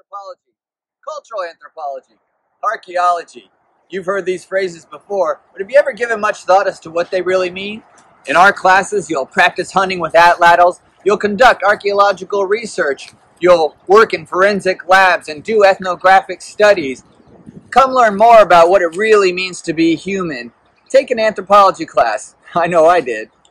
anthropology, cultural anthropology, archaeology. You've heard these phrases before, but have you ever given much thought as to what they really mean? In our classes, you'll practice hunting with atlatls, you'll conduct archaeological research, you'll work in forensic labs and do ethnographic studies. Come learn more about what it really means to be human. Take an anthropology class. I know I did.